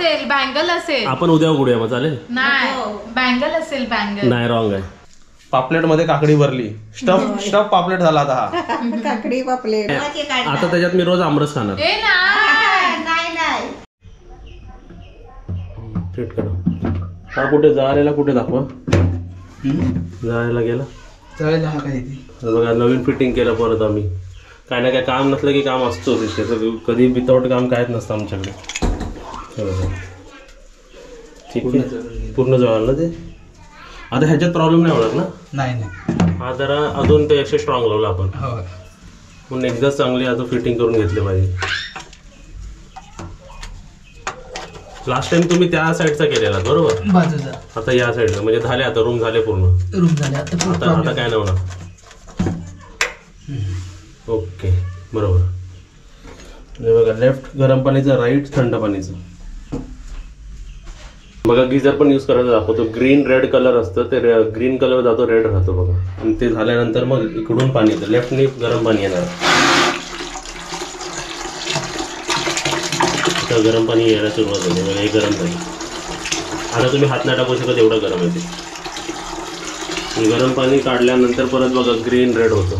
असेल, बँगल असेल. आपण उद्या उघडूया मग चालेल. नाही बँगल असेल, बँगल नाही रॉंग आहे. पापलेट मध्ये काकडी भरली, स्टफ पापलेट झाला आता हा. काकडी पापलेट. आता त्याच्यात मी रोज आमरस खाणार. फिट करा. हा कुठे जायला, कुठे दाखवा. जायला गेला बघा. नवीन फिटिंग केलं परत आम्ही. काय ना काय काम नसलं की काम असतोच. त्याचं कधी विदाऊट काम कायच नसतं आमच्याकडे. ठीक आहे, पूर्ण जवळ ना ते. आता ह्याच्यात प्रॉब्लेम नाही होणार ना. नाही हा जरा अजून पेक्षा स्ट्रॉंग लावला आपण म्हणून एकदा चांगली आता फिटिंग करून घेतले पाहिजे. लास्ट टाइम तुम्ही त्या साईडचा केलेला बरोबर, बाजूचा. आता या साईडला म्हणजे झाले. आता रूम झाले पूर्ण. रूम झाले आता काय नाही होणार. ओके बरोबर. बघा लेफ्ट गरम पाणीचं, राईट थंड पाणीचं. बघा गिझर पण यूज करायला दाखवतो. ग्रीन रेड कलर असतं ते. ग्रीन कलर जातो, रेड राहतो बघा. आणि ते झाल्यानंतर मग इकडून पाणी येतं. लेफ्टने गरम पाणी येणार. आता गरम पाणी यायला सुरुवात झाली. बघा हे गरम झाली. आता तुम्ही हात नाही टाकू शकत एवढं गरम येते. गरम पाणी काढल्यानंतर परत बघा ग्रीन रेड होतं.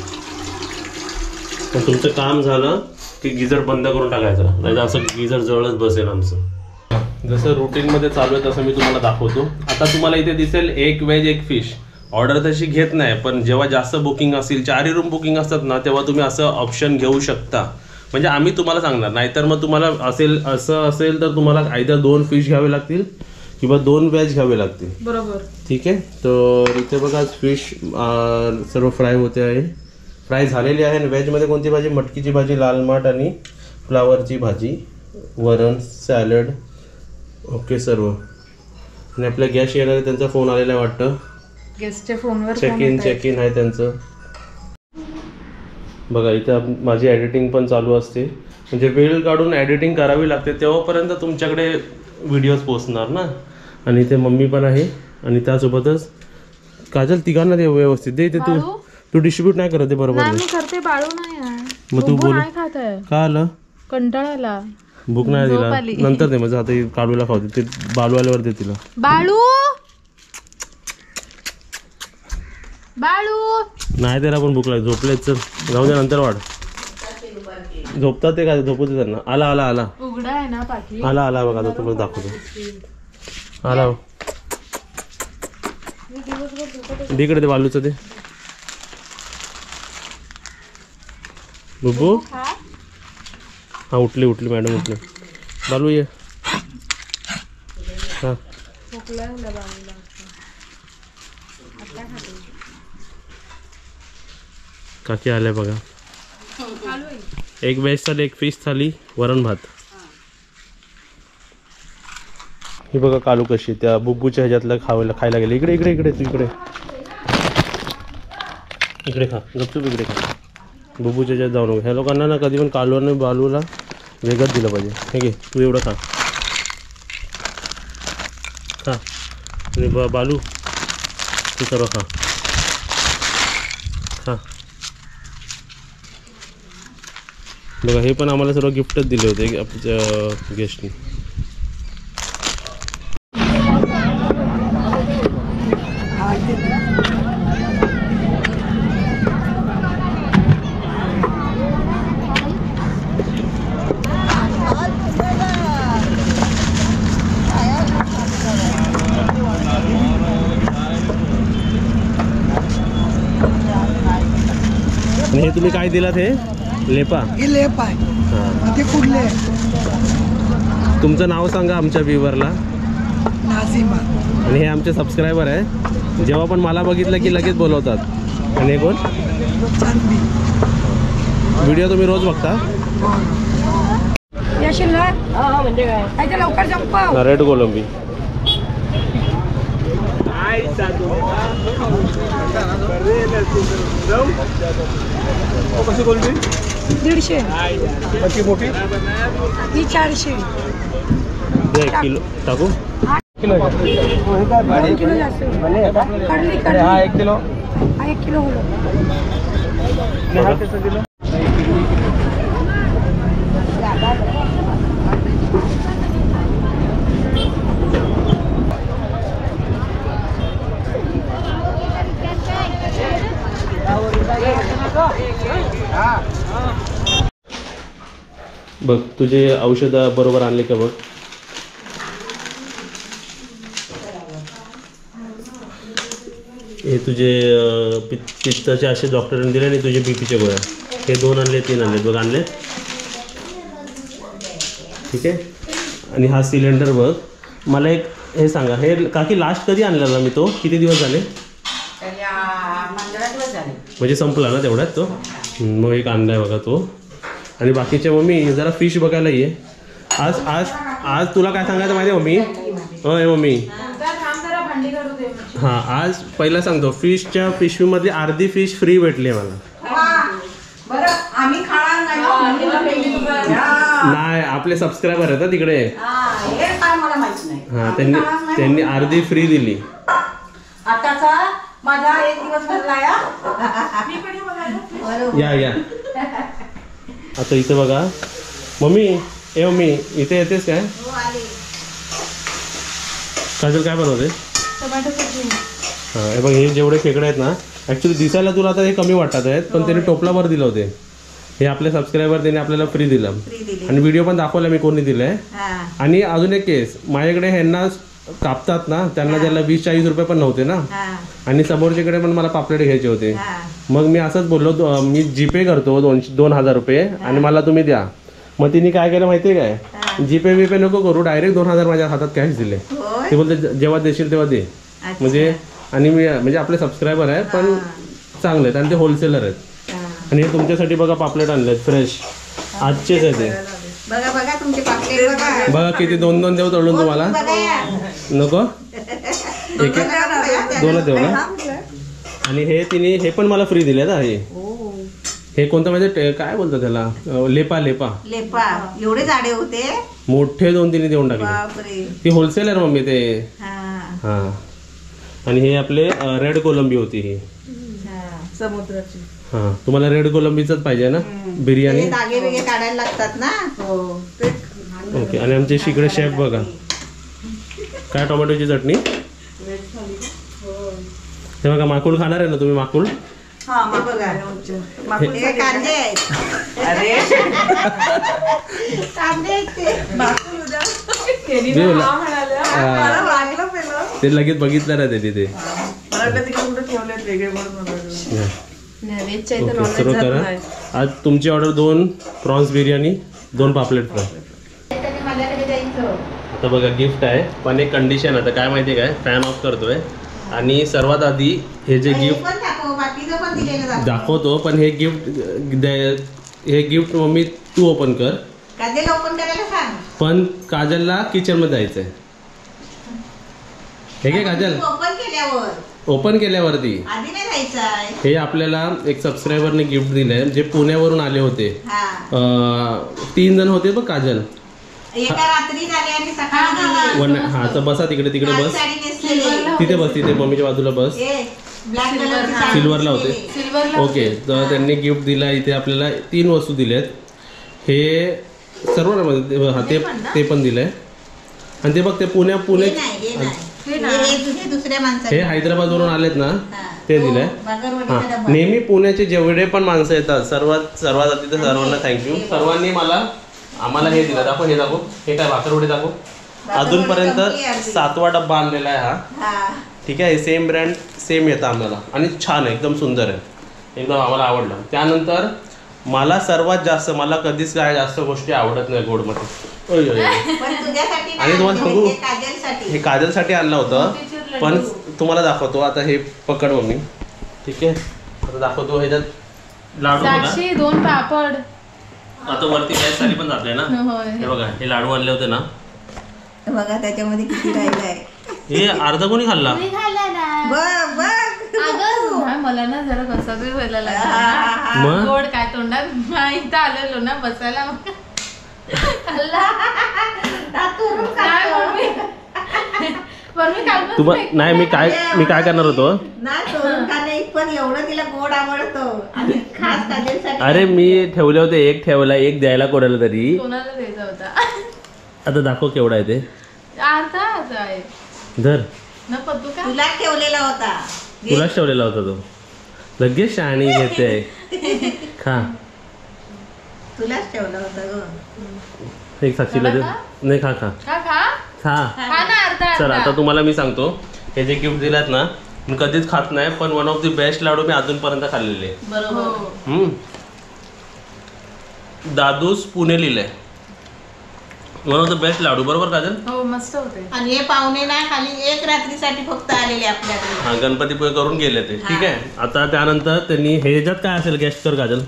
पण तुमचं काम झालं की गिझर बंद करून टाकायचं, नाही तर असं गिझर जवळच बसेल आमचं. जसं रुटीनमध्ये चालू आहे तसं मी तुम्हाला दाखवतो. आता तुम्हाला इथे दिसेल एक व्हेज एक फिश. ऑर्डर तशी घेत नाही, पण जेव्हा जास्त बुकिंग असेल, 4 रूम बुकिंग असतात ना, तेव्हा तुम्ही असं ऑप्शन घेऊ शकता. म्हणजे आम्ही तुम्हाला सांगणार. नाहीतर मग तुम्हाला असं असेल तर तुम्हाला आयदर 2 फिश घ्यावे लागतील किंवा 2 व्हेज घ्यावे लागतील. बरोबर. ठीक आहे. तर इथे बघा फिश सर्व फ्राय होते आहे. फ्राय झालेली आहे. आणि व्हेजमध्ये कोणती भाजी? मटकीची भाजी, लाल माठ आणि फ्लावरची भाजी, वरण, सॅलड. ओके सर्व. आणि आपल्या गॅस येणार आहे, त्यांचा फोन आलेला आहे वाटतं. गेस्टच्या फोनवर चेक इन आहे त्यांचं. बघा इथं माझी एडिटिंग पण चालू असते. म्हणजे वेळ काढून एडिटिंग करावी लागते, तेव्हापर्यंत तुमच्याकडे व्हिडिओज पोचणार ना. आणि इथे मम्मी पण आहे. आणि त्यासोबतच काजल, तिघांना दे व्यवस्थित दे. ते तू डिस्ट्रीब्यूट नाही करत ते बरोबर. मी करते, बाळू नाही. मग तू बोल. का आलं? कंटाळाला. भूक नाही दिला नंतर दे. माझं आता कालूला खावते ते. बालू आल्यावर दे तिला. बाळू बाळू नाही त्याला पण भूक लागली. झोपलेच. चल जाऊ दे, नंतर वाढ. झोपतात ते काय? झोपू दे त्यांना. आला आला आला उघडा आहे ना पाठी. आला आला बघा. आता तुम्हाला दाखवतो. आला इकडे ते बालूचं ते. बुबू हा उठली मॅडम उठली. बालू ये. हा काकी आल्या बघा. एक व्हेज थाली, एक फिश थाली, वरण भात. ही बघा कालू कशी त्या बुब्बूच्या ह्याच्यातलं खायला गेले. इकडे इकडे इकडे तू इकडे इकडे खा. गपचूप इकडे खा. बुब्बूच्या ह्याच्यात जाऊ नको. ह्या लोकांना ना कधी पण कालू आणि बालूला वेगळंच दिलं पाहिजे. हे घे तू एवढं खा. खा. आणि बालू तू सर्व खा. खा. बघा हे पण आम्हाला सर्व गिफ्टच दिले होते आपल्या गेस्टनी. हे तुम्ही काय दिलात? हे लेपा. हे लेप आहे. ते कुठले? तुमचं नाव सांगा आमच्या व्ह्यूवरला. नाझिमा. आणि हे आमचे सबस्क्रायबर आहे. जेव्हा पण मला बघितलं की लगेच बोलवतात. आणि हे कोण? चांदी. व्हिडिओ तुम्ही रोज बघता? लवकर जंप. रेड कोलंबी. कशी कोलंबी? 150. मोठी ही 400. 1 किलो टाकू. किलो जास्त. हा 1 किलो. 1 kilo kilo. बघ तुझे औषधं बरोबर आणले का बघ. हे तुझे पित्ताचे असे डॉक्टरांनी दिले आणि तुझे बीपीचे गोळ्या हे 2 आणले 3 आणले बघ आणले. ठीक आहे. आणि हा सिलेंडर बघ. मला एक हे सांगा, हे काकी लास्ट कधी आणलेला मी तो? किती दिवस झाले? म्हणजे संपला ना तेवढ्यात तो. मग एक आणलाय बघा तो. आणि बाकीच्या मम्मी जरा फिश बघायला ये. आज आज आज तुला काय सांगायचं माहिती आहे मम्मी? होय मम्मी. हां आज पहिला सांगतो, फिशच्या पिशवीमध्ये अर्धी फिश फ्री भेटली आहे मला. नाही आपले सबस्क्रायबर आहेत तिकडे. हां त्यांनी अर्धी फ्री दिली. या आता इथे बघा मम्मी. ए मम्मी इथे येतेस काय? काजल काय बनवते? हां हे बघ हे जेवढे खेकडे आहेत ना ॲक्च्युली दिसायला तुला आता हे कमी वाटत आहेत, पण त्यांनी टोपलाभर दिलं होते. हे आपले सबस्क्रायबर त्यांनी आपल्याला फ्री दिलं आणि व्हिडिओ पण दाखवला मी कोणी दिलंय. आणि अजून एक केस माझ्याकडे ह्यांना कापतात ना त्यांना त्याला 20-40 रुपये पण नव्हते ना. आणि समोरच्याकडे पण मला पापलेट घ्यायचे होते. मग मी असंच बोललो मी जीपे करतो 2,000 रुपये आणि मला तुम्ही द्या. मग तिने काय केलं माहितीये काय? जीपे बीपे नको करू, डायरेक्ट 2,000 माझ्या हातात कॅश दिले. ते बोलते जेव्हा देशील तेव्हा दे. म्हणजे आणि मी म्हणजे आपले सबस्क्रायबर आहे पण चांगले आहेत आणि ते होलसेलर आहेत. आणि हे तुमच्यासाठी बघा पापलेट आणलेत फ्रेश आजचेच आहे ते. बघा तुमचे पापलेट बघा किती 2-2 देऊ तळून तुम्हाला. नको एक 2 देऊ ना. आणि हे तिने हे पण मला फ्री दिले ना. हे कोणतं म्हणजे काय बोलतात त्याला? लेपा एवढे जाडे होते मोठे 2-3 देऊन टाकले. ती होलसेलर मम्मी ते. हा आणि हे आपले रेड कोलंबी होती ही समुद्राची. हा तुम्हाला रेड कोलंबीच पाहिजे ना बिर्याणी? दागे बिगे काढायला लागतात ना. ओके. आणि आमचे शिकडे शेफ बघा काय टोमॅटोची चटणी. हे बघा माकुळ खाणार आहे ना तुम्ही? माकुळ कांदे आहेत. ते लगेच बघितलं ना ते तिथे. सुरू करा. आज तुमची ऑर्डर 2 प्रॉन्स बिर्याणी 2 पापलेट फ्राय. आता बघा गिफ्ट आहे पण एक कंडिशन. आता काय माहिती काय? फॅन ऑफ करतोय आणि सर्वात आधी हे जे गिफ्ट दाखवतो पण हे गिफ्ट मम्मी तू ओपन कर. पण काजलला किचन मध्ये जायचंय. हे काय काजल? ओपन केल्यावरती हे आपल्याला एक सबस्क्रायबरने गिफ्ट दिलंय जे पुण्यावरून आले होते. 3 जण होते बघ काजल. हा तर बसा तिकडे बस. तिथे बस तिथे मम्मीच्या बाजूला बस. सिल्वरला होते. ओके तर त्यांनी गिफ्ट दिला. इथे आपल्याला 3 वस्तू दिल्यात. हे सर्व ते पण दिलंय. आणि ते बघ ते पुणे हे हैदराबादवरून आलेत ना ते दिलंय. हा नेहमी पुण्याचे जेवढे पण माणसं येतात सर्वात आधी तर सर्वांना थँक्यू. सर्वांनी आम्हाला हे दिलं. दाखव हे दाखव. हे काय भाकरवडी दाखव. अजूनपर्यंत 7वा डब्बा आणलेला आहे हा. ठीक आहे. सेम ब्रँड सेम येतं आम्हाला आणि छान आहे एकदम सुंदर आहे. एकदम आम्हाला आवडलं. त्यानंतर मला सर्वात जास्त मला कधीच काय जास्त गोष्टी आवडत नाही गोडमध्ये. आणि तुम्हाला सांगू हे काजलसाठी आणलं होतं पण तुम्हाला दाखवतो आता. हे पकड मम्मी. ठीक आहे आता दाखवतो. ह्याच्यात लाडू 2 पापड. आता वरती गॅस खाली पण जाते ना. हे बघा हे लाडू आणले होते ना. बघा त्याच्यामध्ये किती राहिलंय. हे अर्धा कोणी खाल्ला? मला ना जरा कसा बी व्हायला लागला. गोड काय तोंडात इथं आलेलो ना बसायला. नाही मी काय करणार होतो. पण एवढं तिला गोड आवडतो आणि खास काजलसाठी. अरे मी ठेवले होते. एक ठेवला एक द्यायला कोणाला तरी. कोणाला द्यायचा होता? आता दाखव केवढा आहे ते. अर्धा आहे. धर. तुला ठेवलेला होता. तुलाच ठेवलेला होता तो. लगेच शाणी घेते. खा तुलाच ठेवलं होतं ग. एक साक्षीला दे. नाही खा खा खा खा खा. खा ना अर्धा चल आता तुम्हाला मी सांगतो, हे जे गिफ्ट दिलात ना मी कधीच खात नाही, पण one of the best laddoo मी अजूनपर्यंत खाल्लेले. बरोबर. दादूस पुणे लिहिलंय, one of the best laddoo. बरोबर काजल? हो मस्त होते. आणि हे पाहुणे ना खाली एक रात्रीसाठी फक्त आलेले आपल्याकडे. हा गणपतीपुळे करून गेले ते. ठीक आहे. आता त्यानंतर त्यांनी ह्याच्यात काय असेल गेस्ट कर काजल.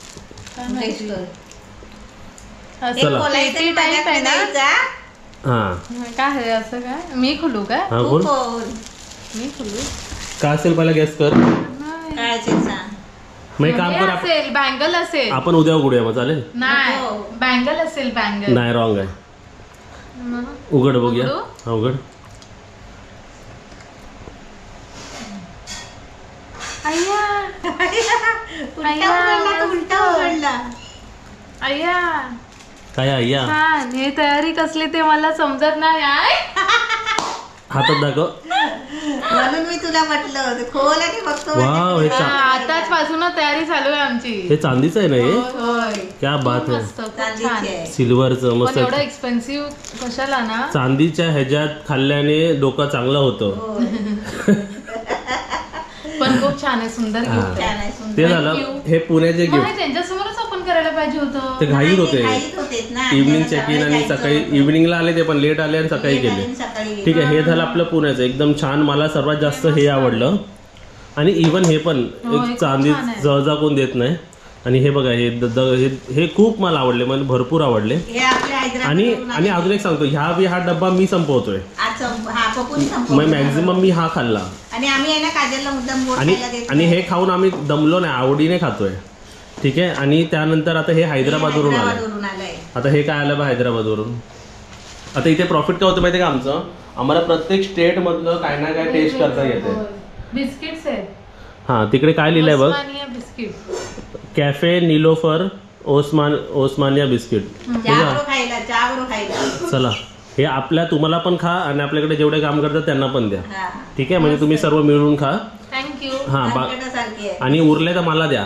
असं बोलायचं टाईप आहे ना. हा काय आहे असं काय? मी खुलू का? हा बोल मी खुलू काय असेल पहिला गेस्ट कर. काय सांग. मग एक काम कर, असेल बँगल असेल. आपण उद्या उघडूया मग चालेल? नाही बँगल असेल बँगल. नाही रॉंग आहे. उघड बघूया. हा उघड. उलटा उघडला. अय्या काय अय्या छान. हे तयारी कसली ते मला समजत नाही. हातात दाखव. म्हणून मी तुला म्हटलं खोल आणि बघतो. वाव हे आताच पासून तयारी चालू आहे आमची. हे चांदीचं आहे ना हे? होय. क्या बात आहे. मस्त खूप छान. सिल्वरचं मस्त. पण एवढं एक्सपेन्सिव्ह कशाला ना. चांदीच्या ह्याच्यात खाल्ल्याने डोकं चांगलं होतं. पण खूप छान आहे. सुंदर गिफ्ट आहे. ते झालं हे पुण्याचे गिफ्ट. त्यांच्यासमोरच ओपन करायला पाहिजे होतं. ते घाईत होते. इव्हनिंग चेक इन आणि सकाळी इव्हनिंगला आले ते पण लेट आले आणि सकाळी गेले. ठीक आहे. हे झालं आपलं पुण्याचं एकदम छान. मला सर्वात जास्त हे आवडलं. आणि इव्हन हे पण एक चांदी जळजा कोण देत नाही. आणि हे बघा हे खूप मला आवडले, म्हणजे भरपूर आवडले. आणि अजून एक सांगतो, हा डब्बा मी संपवतोय. मग मॅक्झिमम मी हा खाल्ला. आणि हे खाऊन आम्ही दमलो नाही, आवडीने खातोय. ठीक आहे. आणि त्यानंतर आता हे हैदराबादवरून आलंय. आता हे काय आलं बा हैदराबादवरून. आता इथे प्रॉफिट काय होतं माहिती का आमचं, आम्हाला प्रत्येक स्टेट मधलं काय ना काय टेस्ट करता येते. बिस्किट्स आहेत. हा तिकडे काय लिहिलंय बघ, biscuit cafe Nilofer Osmania biscuit. चला हे आपल्या तुम्हाला पण खा आणि आपल्याकडे जेवढे काम करतात त्यांना पण द्या. ठीक आहे. म्हणजे तुम्ही सर्व मिळून खा. थँक्यू. हा आणि उरले तर मला द्या.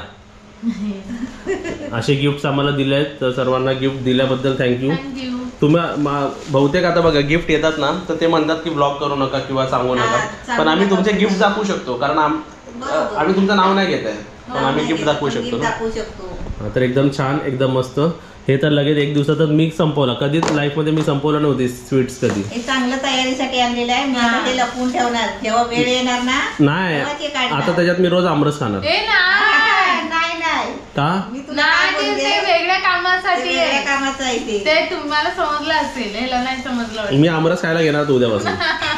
असे गिफ्ट आम्हाला दिले आहेत, तर सर्वांना गिफ्ट दिल्याबद्दल थँक्यू. तुम्ही बहुतेक आता बघा गिफ्ट येतात ना तर ते म्हणतात की ब्लॉक करू नका किंवा सांगू नका, पण आम्ही तुमचे गिफ्ट दाखवू शकतो. कारण आम्ही तुमचं नाव नाही घेत आहे, पण आम्ही गिफ्ट दाखवू शकतो. तर एकदम छान, एकदम मस्त. हे तर लगेच एक दिवसातच मी संपवला. कधीच लाईफ मध्ये मी संपवलं नव्हते स्वीट्स कधी. हे चांगलं तयारीसाठी आणलेलं आहे. मी आता ते लपवून ठेवणार, जेव्हा वेळ येणार ना. नाही आता त्याच्यात मी रोज आमरस खाणार. का वेगळ्या कामासाठी कामाचं आहे ते. ते तुम्हाला समजलं असेल, ह्याला नाही समजलं. मी आमरस खायला घेणार उद्यापासून.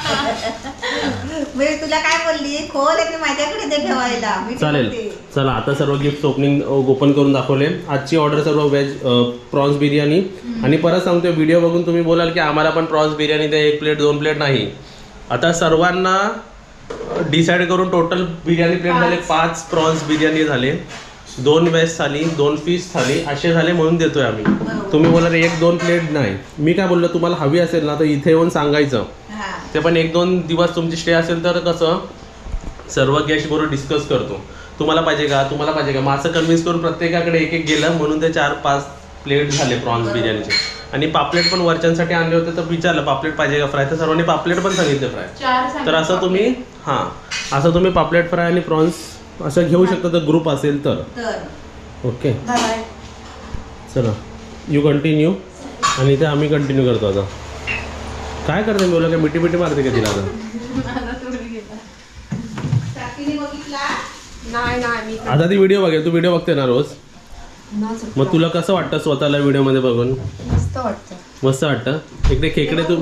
मी तुला काय बोलली, खोल आहे माझ्याकडे ते ठेवायला. चालेल. चला आता सर्व गिफ्ट ओपन करून दाखवले. आजची ऑर्डर सर्व व्हेज प्रॉन्स बिर्याणी. आणि परत सांगतो, व्हिडिओ बघून तुम्ही बोलाल की आम्हाला पण प्रॉन्स बिर्याणी द्या, 1 प्लेट 2 प्लेट नाही. आता सर्वांना डिसाईड करून टोटल बिर्याणी प्लेट झाले 5 प्रॉन्स बिर्याणी झाले, 2 व्हेज थाली, 2 फिश थाली असे झाले, म्हणून देतोय आम्ही. तुम्ही बोला 1-2 प्लेट नाही. मी काय बोललो, तुम्हाला हवी असेल ना तर इथे येऊन सांगायचं. ते पण 1-2 दिवस तुमची स्टे असेल तर कसं सर्व गेस्ट बरोबर डिस्कस करतो. तुम्हाला पाहिजे का, तुम्हाला पाहिजे का, मग असं कन्व्हिन्स करून प्रत्येकाकडे एक गेलं, म्हणून ते 4-5 प्लेट झाले प्रॉन्स बिर्याणीचे. आणि पापलेट पण वरच्यांसाठी आणले होते, तर विचारलं पापलेट पाहिजे का फ्राय, तर सर्वांनी पापलेट पण सांगितले फ्राय. तर असं तुम्ही पापलेट फ्राय आणि प्रॉन्स असं घेऊ शकता तर ग्रुप असेल तर. ओके चला यू कंटिन्यू. आणि ते आम्ही कंटिन्यू करतो. आता काय करते मी, बोला काय मिठी मिठी मारते का तिला आता. आता ती व्हिडिओ बघेल, तू व्हिडिओ बघते ना रोज, मग तुला कसं वाटतं स्वतःला व्हिडिओ मध्ये बघून. मस्त वाटतं. इकडे खेकडे तू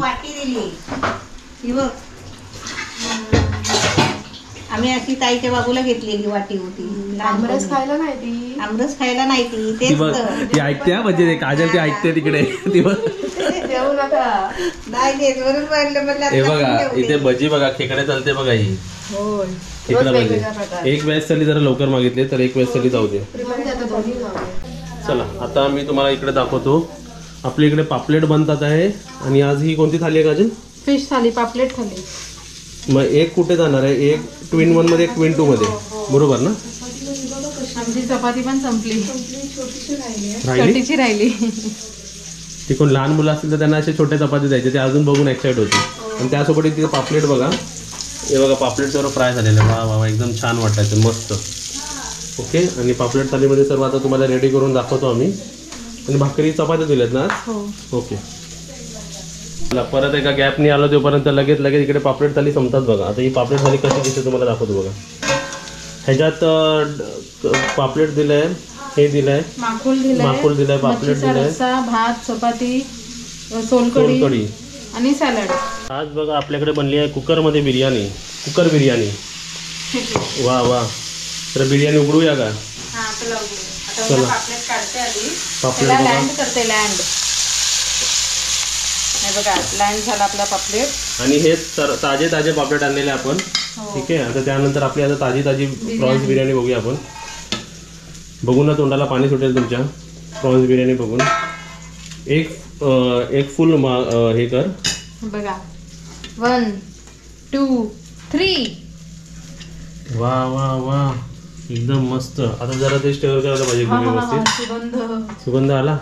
आम्ही अशी ताईच्या बाबूला घेतलेली वाटी होती. आमरस खायला नाही ती. आमरस खायला नाही ती. तेच ती ऐकते म्हणजे काजल ती ऐकते तिकडे. ती जेवू नका. नाही वरून वाढलं. हे बघा इथे भजी बघा, खेकडे चालते बघा. ही खेकडा भजी. 1 व्हेज थाली जरा लवकर मागितले तर 1 व्हेज थाली जाऊ दे. चला आता मी तुम्हाला इकडे दाखवतो. आपल्या इकडे पापलेट बनतात आहे. आणि आज ही कोणती थाली आहे काजल? फिश थाली, पापलेट थाली. मग एक कुठे जाणार आहे, एक ट्विन 1 मध्ये, एक ट्विन 2 मध्ये, बरोबर ना. आमची चपाती पण संपली, राहिली छोटीशी राहिली. ती कोण लहान मुलं असतील तर त्यांना असे छोटे चपाती द्यायचे, ते अजून बघून एक्साइट होते. आणि त्यासोबत तिथे पापलेट बघा, हे बघा पापलेट सर्व फ्राय झालेलं आहे. वा वा एकदम छान वाटायचं, मस्त. ओके, आणि पापलेट थालीमध्ये सर्व आता तुम्हाला रेडी करून दाखवतो आम्ही. आणि भाकरी चपात्या दिल्यात ना? ओके. परत एका गॅपनी आलो तोपर्यंत लगेच इकडे पापलेट थाली संपतात बघा. आता ही पापलेट थाली कशी दिसते तुम्हाला दाखवतो बघा. ह्याच्यात पापलेट दिलंय, हे दिलंय, माकुल दिलाय, पापलेट दिलाय, भात, चपाती, सोलकढी आणि सॅलड. आज बघा आपल्याकडे बनली आहे कुकरमध्ये बिर्याणी, कुकर बिर्याणी. वा वा. तर बिर्याणी उघडूया का? चला. पापलेट लँड करते, लँड बघा, लँड झाला आपला पापलेट. आणि हे ताजे पापलेट आणलेले आपण. ठीक आहे, आता त्यानंतर आपली आता ताजी प्रॉन्स बिर्याणी बघूया आपण. बघून ना तोंडाला पाणी सुटेल तुमच्या प्रॉन्स बिर्याणी बघून. एक फुल हे कर बघा. 1 2 3. वा वा वा एकदम मस्त. आता जरा ते स्टर करायला पाहिजे व्यवस्थित. सुगंध आला.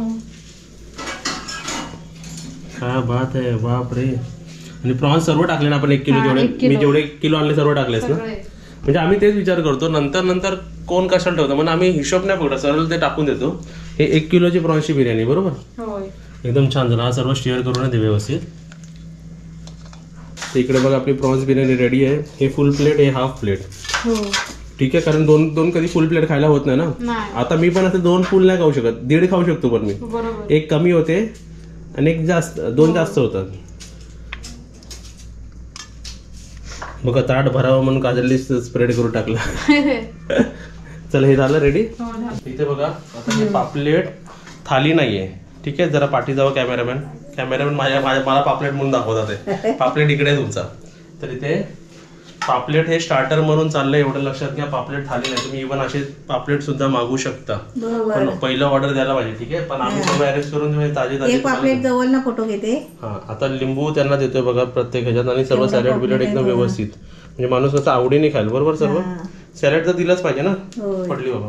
काय बात आहे, बाप रे. आणि प्रॉन्स सर्व टाकले ना आपण 1 किलो, जेवढे मी जेवढे किलो आणले सर्व टाकलेस ना. म्हणजे आम्ही तेच विचार करतो, नंतर कोण कशाला ठेवतो, म्हणून आम्ही हिशोब नाही पकडत, सरळ ते टाकून देतो. हे 1 किलोची प्रॉन्सची बिर्याणी बरोबर. एकदम छान झालं. हा सर्व शेअर करून दे व्यवस्थित. तर इकडे बघा आपली प्रॉन्स बिर्याणी रेडी आहे. हे फुल प्लेट, हे हाफ प्लेट. ठीक आहे, कारण दोन कधी फुल प्लेट खायला होत नाही ना. आता मी पण असं 2 फुल नाही खाऊ शकत, 1.5 खाऊ शकतो, पण मी 1 कमी होते आणि 1 जास्त, 2 जास्त होतात. बघा ताट भरावं म्हणून काजलनी स्प्रेड करून टाकला. चला हे झालं रेडी. इथे बघा आता हे पापलेट थाली नाहीये. ठीक आहे, जरा पाठी जावं कॅमेरामॅन मला पापलेट म्हणून दाखवतात. पापलेट इकडे आहे तुमचा. तर इथे पापलेट हे स्टार्टर म्हणून चाललंय, एवढं लक्षात घ्या. पापलेट थाली नाही, तुम्ही इव्हन असे पापलेट सुद्धा मागू शकता, पण पहिलं ऑर्डर द्यायला पाहिजे. ठीक आहे, पण आम्ही सगळं अरेंज करून ताजे पापलेट जवळ ना फोटो घेते. हा, आता लिंबू त्यांना देतोय बघा प्रत्येक ह्याच्यात, आणि सर्व सॅलड बिलड एकदम व्यवस्थित. म्हणजे माणूस कसं आवडीने खायला बरोबर. सर्व सॅलड तर दिलंच पाहिजे ना. पडली बाबा.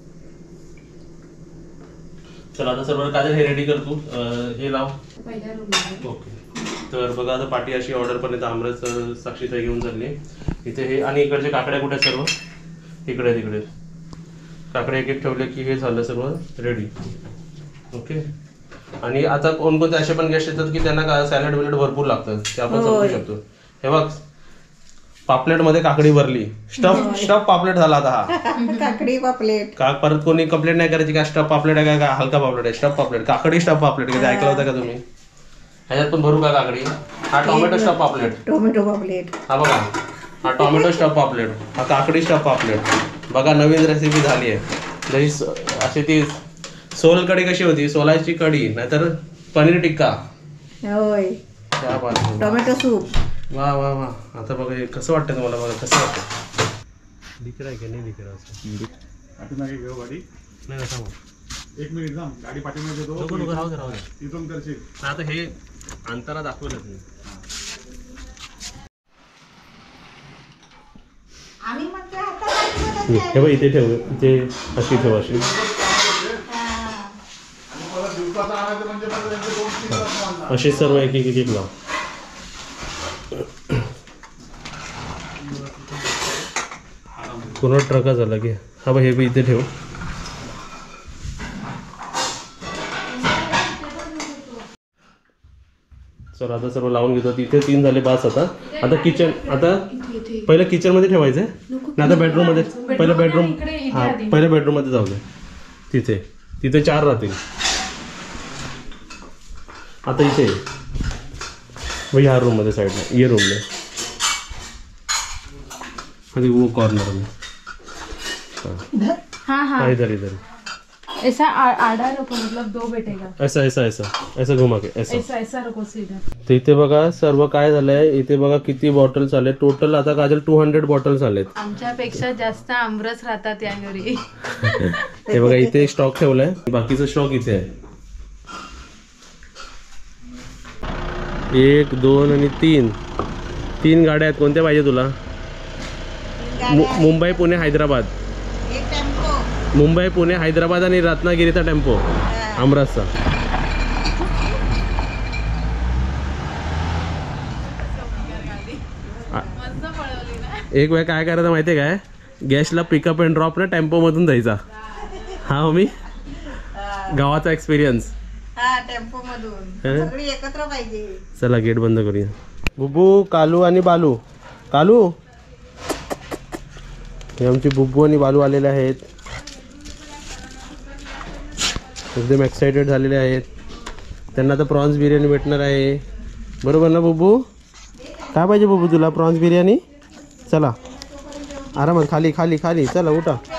चला आता सर्व काजल हे रेडी कर, तू हे लाव. ओके. तर बघा आता पाठी अशी ऑर्डर पर्यंत आमरस साक्षीताई घेऊन चालली. इथे हे आणि इकडचे काकड्या कुठे सर्व इकडे तिकडे काकड्या एक ठेवले की हे झालं सर्व रेडी. ओके. आणि आता कोणकोणते असे पण गेस्ट येतात की त्यांना सॅलड बिलड भरपूर लागतं, ते आपण समजू शकतो. हे बघ पापलेट मध्ये काकडी भरली, स्टफ पापलेट झाला आता हा. काकडी पापलेट. का परत कोणी कंप्लेंट नाही करायची का स्टफ पापलेट आहे का हलका पापलेट आहे. स्टफ पापलेट, काकडी स्टफ पापलेट कधी ऐकलं होतं का तुम्ही? ह्याच्यात पण भरू का काकडी? हा टोमॅटो स्टफ पापलेट. टोमॅटो पापलेट. हा बघा, हा टोमॅटो स्टफ पापलेट, हा काकडी स्टफ पापलेट. बघा नवीन रेसिपी झाली आहे. जशी अशी ती सोल कढी कशी होती, सोलाची कढी नाहीतर पनीर टिक्का. होय. Tomato soup. वा वा वा. आता बघा कसं वाटतं तुम्हाला, बघा कसं वाटतं. दिख रहा है की नाही दिख रहा असं? पाठीमागे घेऊ गाडी. नाही सांगू. 1 मिनिट थांब, गाडी पाठीमागे देतो. नको नको, राहू दे राहू दे. इथून करशील. आता हे अंतरा दाखवलंच नाही. आम्ही म्हणतो आता हे बघ इथे ठेव, इथे अशी ठेव अशी. असे सर्व एक एक लाव. पूर्ण ट्रका झाला की. हा बघ हे बी इथे ठेव. चल आता सर्व लावून घेतो. तिथे 3 झाले बास. आता किचन, आता पहिलं किचन मध्ये ठेवायचं नाही, आता बेडरूम मध्ये. पहिलं बेडरूम, हा पहिल्या बेडरूम मध्ये जाऊ दे. तिथे 4 राहतील. आता इथे ह्या रूम मध्ये साईडला ये रूमला आधी वो कॉर्नर में. हाँ इधर इधर ऐसा आड़ा रखो, मतलब 2 बैठेगा. ऐसा ऐसा ऐसा ऐसा घुमा के ऐसा ऐसा ऐसा रखो सीधा. तर इथे बघा सर्व काय झालंय. इथे बघा किती बॉटल्स आले टोटल. आता काजल 200 बॉटल्स आलेत. आमच्यापेक्षा जास्त आमरस राहतात या घरी. हे बघा इथे स्टॉक ठेवलाय, बाकीचा स्टॉक इथे आहे. 1 2 आणि 3 गाड्या आहेत. कोणत्या पाहिजे तुला? मुंबई पुणे हैदराबाद. एक टेम्पो. मुंबई, पुणे, हैदराबाद आणि रत्नागिरीचा टेम्पो आमरसचा. मस्त पळवली ना. एक वेळ काय करायचं माहिती आहे काय, गॅसला पिकअप अँड ड्रॉप ना टेम्पोमधून जायचा. हा मी गावाचा एक्सपिरियन्स. हा टेम्पो मधून सगळी एकत्र पाहिजे. चला गेट बंद करूया. बुबू, कालू आणि बालू. कालू, हे आमचे बुब्बू आणि बालू आलेले आहेत. एकदम एक्साइटेड झालेले आहेत. त्यांना तर प्रॉन्स बिर्याणी भेटणार आहे. बरोबर ना बुब्बू? काय पाहिजे बुब्बू तुला? प्रॉन्स बिर्याणी. चला आरामात खाली खाली खाली. चला उठा.